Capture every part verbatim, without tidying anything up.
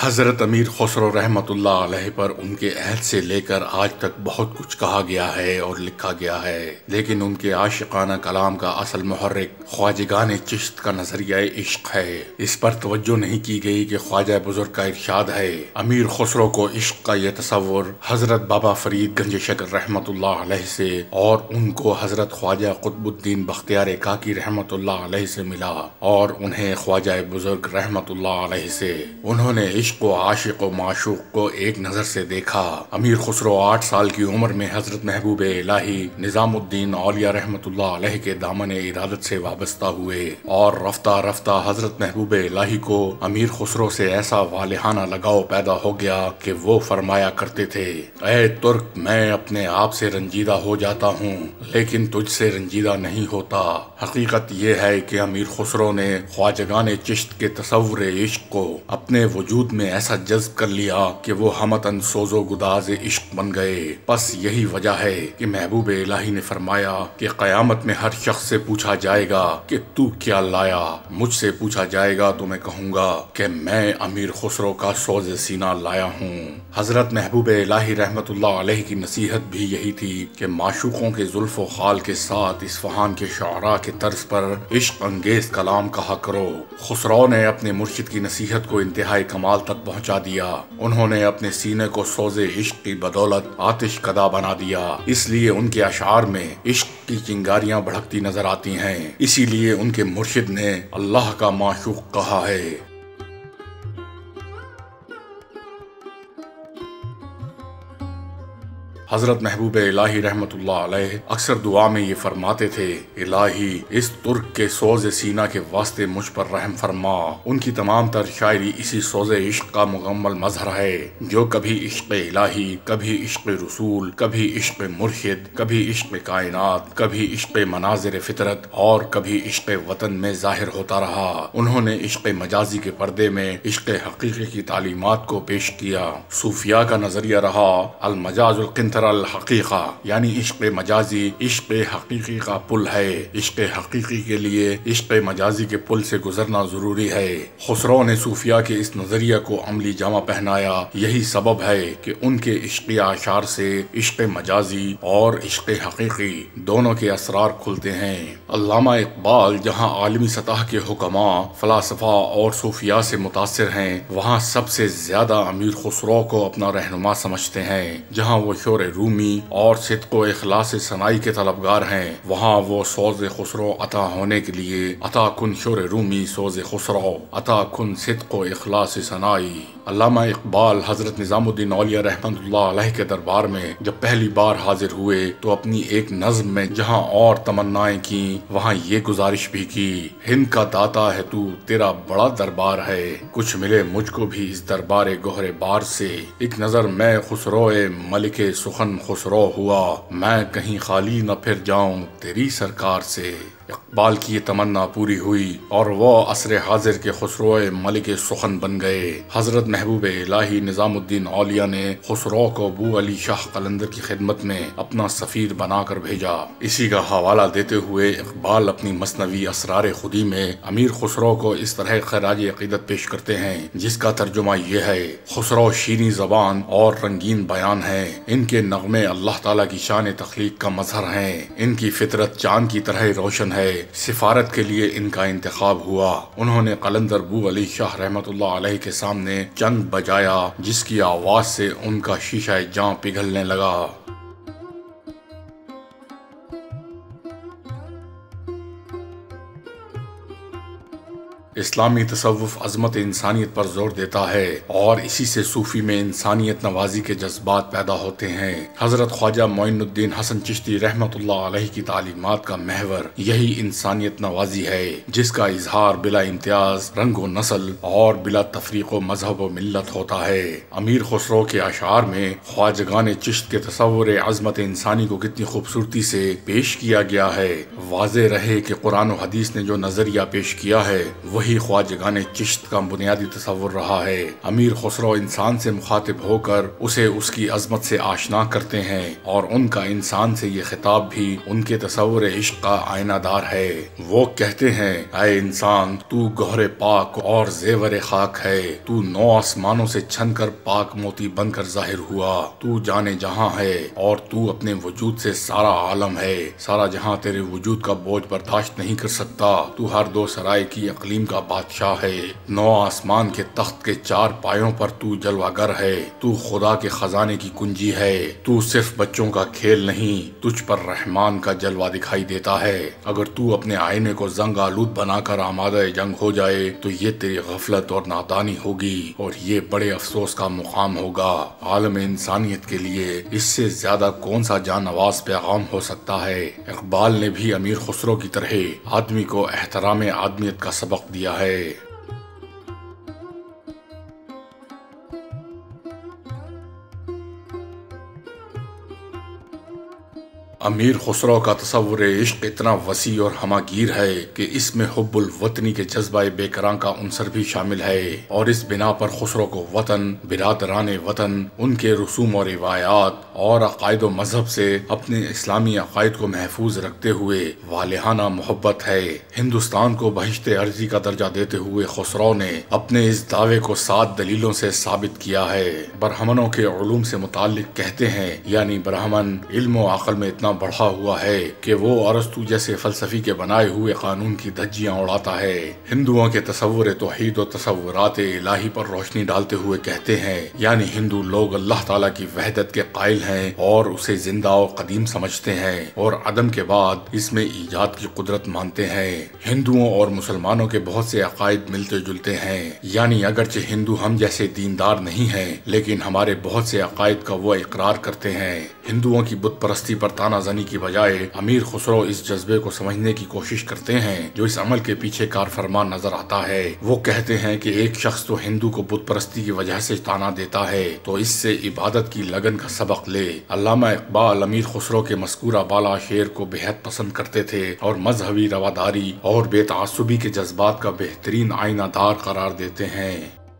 حضرت امیر خسرو رحمۃ اللہ علیہ پر ان کے عہد سے لے کر آج تک بہت کچھ کہا گیا ہے اور لکھا گیا ہے، لیکن ان کے عاشقانہ کلام کا اصل محرک خواجگان چشت کا نظریہ عشق ہے۔ اس پر توجہ نہیں کی گئی کہ خواجہ بزرگ کا ارشاد ہے، امیر خسرو کو عشق کا یہ تصور حضرت بابا فرید گنج شکر رحمۃ اللہ علیہ سے اور ان کو حضرت خواجہ قطب الدین بختیار کاکی رحمۃ اللہ علیہ سے ملا، اور انہیں خواجہ بزرگ رحمۃ اللہ علیہ سے۔ انہوں نے عشق و عاشق و معشوق کو ایک نظر سے دیکھا۔ امیر خسرو آٹھ سال کی عمر میں حضرت محبوب الہی نظام الدین اولیاء رحمۃ اللہ علیہ کے دامن ارادت سے وابستہ ہوئے، اور رفتہ رفتہ حضرت محبوب الہی کو امیر خسرو سے ایسا والہانہ لگاؤ پیدا ہو گیا کہ وہ فرمایا کرتے تھے، اے ترک، میں اپنے آپ سے رنجیدہ ہو جاتا ہوں لیکن تجھ سے رنجیدہ نہیں ہوتا۔ حقیقت یہ ہے کہ امیر خسرو نے خواجگان چشت کے تصور عشق کو اپنے وجود میں ایسا جذب کر لیا کہ وہ ہمتن سوز و گداز عشق بن گئے۔ بس یہی وجہ ہے کہ محبوب الہی نے فرمایا کہ قیامت میں ہر شخص سے پوچھا جائے گا کہ تو کیا لایا؟ مجھ سے پوچھا جائے گا تو میں کہوں گا کہ میں امیر خسرو کا سوز سینہ لایا ہوں۔ حضرت محبوب الہی رحمت اللہ علیہ کی نصیحت بھی یہی تھی کہ معشوقوں کے زلف و خال کے ساتھ اصفہان کے شعراء کے طرز پر عشق انگیز کلام کہا کرو۔ خسرو نے اپنے مرشد کی نصیحت کو انتہائی کمال تک پہنچا دیا۔ انہوں نے اپنے سینے کو سوز عشق کی بدولت آتش کدا بنا دیا، اس لیے ان کے اشعار میں عشق کی چنگاریاں بھڑکتی نظر آتی ہیں۔ اسی لیے ان کے مرشد نے اللہ کا معشوق کہا ہے۔ حضرت محبوب الہی رحمت اللہ علیہ اکثر دعا میں یہ فرماتے تھے، الہی اس ترک کے سوز سینہ کے واسطے مجھ پر رحم فرما۔ ان کی تمام تر شاعری اسی سوز عشق کا مکمل مظہر ہے، جو کبھی عشق الہی، کبھی عشق رسول، کبھی عشق مرشد، کبھی عشق کائنات، کبھی عشق مناظر فطرت اور کبھی عشق وطن میں ظاہر ہوتا رہا۔ انہوں نے عشق مجازی کے پردے میں عشق حقیقی کی تعلیمات کو پیش کیا۔ صوفیاء کا نظریہ رہا المجاز القنطر الحقیقہ، یعنی عشق مجازی عشق حقیقی کا پل ہے۔ عشق حقیقی کے لیے عشق مجازی کے پل سے گزرنا ضروری ہے۔ خسرو نے صوفیاء کے اس نظریہ کو عملی جامہ پہنایا۔ یہی سبب ہے کہ ان کے عشقی اشعار سے عشق مجازی اور عشق حقیقی دونوں کے اسرار کھلتے ہیں۔ علامہ اقبال جہاں عالمی سطح کے حکماء، فلاسفہ اور صوفیاء سے متاثر ہیں، وہاں سب سے زیادہ امیر خسرو کو اپنا رہنما سمجھتے ہیں۔ جہاں وہ شور رومی اور صدق و اخلاص ثنائی کے طلبگار ہیں، وہاں وہ سوز خسرو عطا ہونے کے لیے عطا کن شور رومی سوز خسرو، عطا کن صدق و اخلاص ثنائی۔ علامہ اقبال حضرت نظام الدین اولیاء رحمۃ اللہ علیہ کے دربار میں جب پہلی بار حاضر ہوئے تو اپنی ایک نظم میں جہاں اور تمنائیں کی، وہاں یہ گزارش بھی کی، ہند کا داتا ہے تو، تیرا بڑا دربار ہے، کچھ ملے مجھ کو بھی اس دربار گوہر بار سے، ایک نظر میں خسرو ملک سخن خسرو ہوا، میں کہیں خالی نہ پھر جاؤں تیری سرکار سے۔ اقبال کی یہ تمنا پوری ہوئی اور وہ عصر حاضر کے خسرو ملک سخن بن گئے۔ حضرت محبوب الہی نظام الدین اولیاء نے خسرو کو ابو علی شاہ قلندر کی خدمت میں اپنا سفیر بنا کر بھیجا۔ اسی کا حوالہ دیتے ہوئے اقبال اپنی مثنوی اسرار خودی میں امیر خسرو کو اس طرح خراج عقیدت پیش کرتے ہیں، جس کا ترجمہ یہ ہے، خسرو شیریں زبان اور رنگین بیان ہیں، ان کے نغمے اللہ تعالیٰ کی شان تخلیق کا مظہر ہیں، ان کی فطرت چاند کی طرح روشن ہے، سفارت کے لیے ان کا انتخاب ہوا۔ انہوں نے قلندر ابو علی شاہ رحمت اللہ علیہ کے سامنے چنگ بجایا، جس کی آواز سے ان کا شیشہ جاں پگھلنے لگا۔ اسلامی تصوف عظمت انسانیت پر زور دیتا ہے اور اسی سے صوفی میں انسانیت نوازی کے جذبات پیدا ہوتے ہیں۔ حضرت خواجہ معین الدین حسن چشتی رحمت اللہ علیہ کی تعلیمات کا محور یہی انسانیت نوازی ہے، جس کا اظہار بلا امتیاز رنگ و نسل اور بلا تفریق و مذہب و ملت ہوتا ہے۔ امیر خسرو کے اشعار میں خواجگان چشت کے تصور عظمت انسانی کو کتنی خوبصورتی سے پیش کیا گیا ہے۔ واضح رہے کہ قرآن و حدیث نے جو نظریہ پیش کیا ہے وہی یہی خواجگان چشت کا بنیادی تصور رہا ہے۔ امیر خسرو انسان سے مخاطب ہو کر اسے اس کی عظمت سے آشنا کرتے ہیں اور ان کا انسان سے یہ خطاب بھی ان کے تصور عشق کا آئینہ دار ہے۔ وہ کہتے ہیں اے انسان تو گہر پاک اور زیور خاک ہے، تو نو آسمانوں سے چھن کر پاک موتی بن کر ظاہر ہوا، تو جانے جہاں ہے اور تو اپنے وجود سے سارا عالم ہے، سارا جہاں تیرے وجود کا بوجھ برداشت نہیں کر سکتا، تو ہر دو سرائے کی اقلیم کا بادشاہ ہے، نو آسمان کے تخت کے چار پایوں پر تو جلوہ گر ہے، تو خدا کے خزانے کی کنجی ہے، تو صرف بچوں کا کھیل نہیں، تجھ پر رحمان کا جلوہ دکھائی دیتا ہے۔ اگر تو اپنے آئینے کو زنگ آلود بنا کر آمادہ جنگ ہو جائے تو یہ تیری غفلت اور نادانی ہوگی اور یہ بڑے افسوس کا مقام ہوگا۔ عالم انسانیت کے لیے اس سے زیادہ کون سا جان نواز پیغام ہو سکتا ہے؟ اقبال نے بھی امیر خسرو کی طرح آدمی کو احترام آدمیت کا سبق دیا ہے۔ امیر خسرو کا تصور عشق اتنا وسیع اور ہماگیر ہے کہ اس میں حب الوطنی کے جذبہ بے کراں کا عنصر بھی شامل ہے، اور اس بنا پر خسرو کو وطن، برادران وطن، ان کے رسوم و روایات اور عقائد و مذہب سے اپنے اسلامی عقائد کو محفوظ رکھتے ہوئے والہانہ محبت ہے۔ ہندوستان کو بہشت ارضی کا درجہ دیتے ہوئے خسرو نے اپنے اس دعوے کو سات دلیلوں سے ثابت کیا ہے۔ برہمنوں کے علوم سے متعلق کہتے ہیں، یعنی برہمن علم و عقل میں اتنا بڑھا ہوا ہے کہ وہ ارسطو جیسے فلسفی کے بنائے ہوئے قانون کی دھجیاں اڑاتا ہے۔ ہندوؤں کے تصور توحید و تصورات الہی پر روشنی ڈالتے ہوئے کہتے ہیں، یعنی ہندو لوگ اللہ تعالیٰ کی وحدت کے قائل ہیں اور اسے زندہ اور قدیم سمجھتے ہیں اور عدم کے بعد اس میں ایجاد کی قدرت مانتے ہیں۔ ہندوؤں اور مسلمانوں کے بہت سے عقائد ملتے جلتے ہیں، یعنی اگرچہ ہندو ہم جیسے دیندار نہیں ہیں لیکن ہمارے بہت سے عقائد کا وہ اقرار کرتے ہیں۔ ہندوؤں کی بت پرستی پر تانا زنی کی بجائے امیر خسرو اس جذبے کو سمجھنے کی کوشش کرتے ہیں جو اس عمل کے پیچھے کار فرمان نظر آتا ہے۔ وہ کہتے ہیں کہ ایک شخص تو ہندو کو بت پرستی کی وجہ سے تانا دیتا ہے تو اس سے عبادت کی لگن کا سبق لے۔ علامہ اقبال امیر خسرو کے مذکورہ بالا شعر کو بےحد پسند کرتے تھے اور مذہبی رواداری اور بے تعصبی کے جذبات کا بہترین آئینہ دار قرار دیتے ہیں۔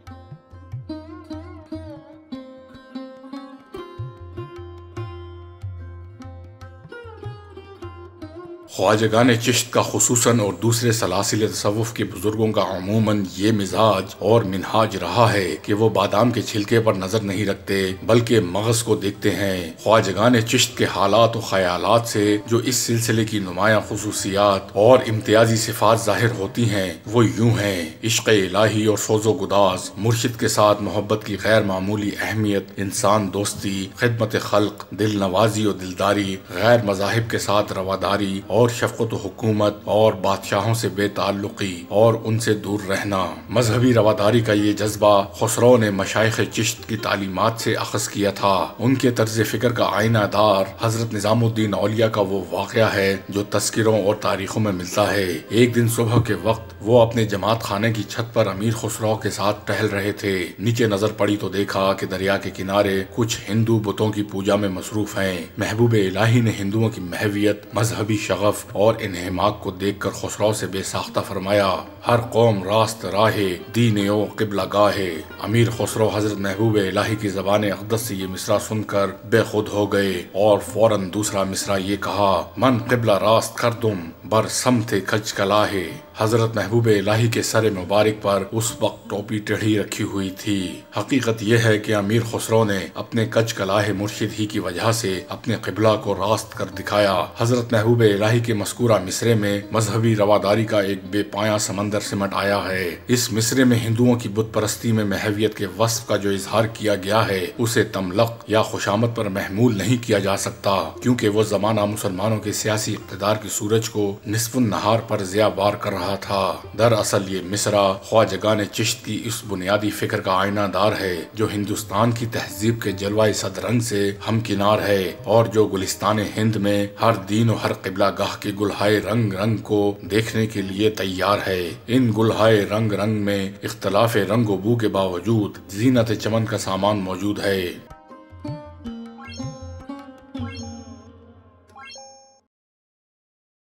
خواجگان چشت کا خصوصاً اور دوسرے سلاسل تصوف کے بزرگوں کا عموماً یہ مزاج اور منہاج رہا ہے کہ وہ بادام کے چھلکے پر نظر نہیں رکھتے بلکہ مغز کو دیکھتے ہیں۔ خواجگان چشت کے حالات و خیالات سے جو اس سلسلے کی نمایاں خصوصیات اور امتیازی صفات ظاہر ہوتی ہیں وہ یوں ہیں: عشق الہی اور سوز و گداز، مرشد کے ساتھ محبت کی غیر معمولی اہمیت، انسان دوستی، خدمت خلق، دل نوازی و دلداری، غیر مذاہب کے ساتھ رواداری اور شفقت و حکومت اور بادشاہوں سے بے تعلقی اور ان سے دور رہنا۔ مذہبی رواداری کا یہ جذبہ خسرو نے مشائخ چشت کی تعلیمات سے اخذ کیا تھا۔ ان کے طرز فکر کا آئینہ دار حضرت نظام الدین اولیاء کا وہ واقعہ ہے جو تذکروں اور تاریخوں میں ملتا ہے۔ ایک دن صبح کے وقت وہ اپنے جماعت خانے کی چھت پر امیر خسرو کے ساتھ ٹہل رہے تھے۔ نیچے نظر پڑی تو دیکھا کہ دریا کے کنارے کچھ ہندو بتوں کی پوجا میں مصروف ہیں۔ محبوب الہی نے ہندوؤں کی محویت، مذہبی شغف اور انہماک کو دیکھ کر خسرو سے بے ساختہ فرمایا: ہر قوم راست راہ دین و قبلہ گاہ۔ امیر خسرو حضرت محبوب الہی کی زبان اقدس سے یہ مصرع سن کر بے خود ہو گئے اور فوراً دوسرا مصرع یہ کہا: من قبلہ راست کردم بر سمت کج کلاہ۔ حضرت محبوب الہی کے سر مبارک پر اس وقت ٹوپی ٹیڑھی رکھی ہوئی تھی۔ حقیقت یہ ہے کہ امیر خسرو نے اپنے کج کلاہ مرشد ہی کی وجہ سے اپنے قبلہ کو راست کر دکھایا۔ حضرت محبوب الہی کے مذکورہ مصرے میں مذہبی رواداری کا ایک بے پایاں سمندر سمٹ آیا ہے۔ اس مصرے میں ہندوؤں کی بت پرستی میں محویت کے وصف کا جو اظہار کیا گیا ہے اسے تملق یا خوشامد پر محمول نہیں کیا جا سکتا، کیونکہ وہ زمانہ مسلمانوں کے سیاسی اقتدار کی سورج کو نصف النہار پر ضیاء بار کر رہا تھا۔ دراصل یہ مصرع خواجگان چشت کی اس بنیادی فکر کا آئینہ دار ہے جو ہندوستان کی تہذیب کے جلوہ صد رنگ سے ہمکنار ہے اور جو گلستان ہند میں ہر دین و ہر قبلہ گاہ کے گلہائے رنگ رنگ کو دیکھنے کے لیے تیار ہے۔ ان گلہائے رنگ رنگ میں اختلاف رنگ و بو کے باوجود زینت چمن کا سامان موجود ہے۔